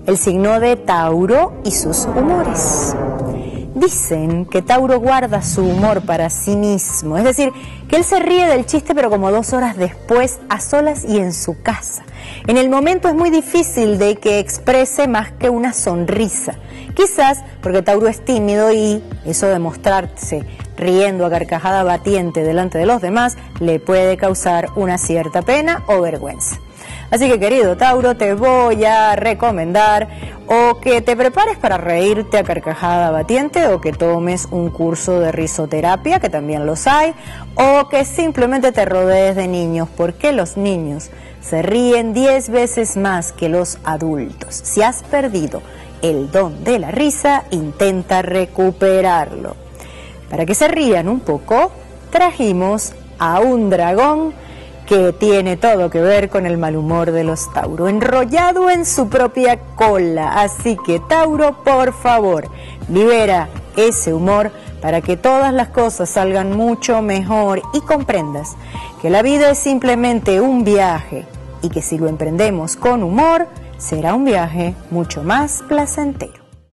el signo de Tauro y sus humores. Dicen que Tauro guarda su humor para sí mismo, es decir, que él se ríe del chiste pero como 2 horas después, a solas y en su casa. En el momento es muy difícil de que exprese más que una sonrisa, quizás porque Tauro es tímido y eso de mostrarse riendo a carcajada batiente delante de los demás le puede causar una cierta pena o vergüenza. Así que, querido Tauro, te voy a recomendar o que te prepares para reírte a carcajada batiente, o que tomes un curso de risoterapia, que también los hay, o que simplemente te rodees de niños, porque los niños se ríen 10 veces más que los adultos. Si has perdido el don de la risa, intenta recuperarlo. Para que se rían un poco, trajimos a un dragón que tiene todo que ver con el mal humor de los Tauro, enrollado en su propia cola. Así que, Tauro, por favor, libera ese humor para que todas las cosas salgan mucho mejor y comprendas que la vida es simplemente un viaje y que si lo emprendemos con humor, será un viaje mucho más placentero.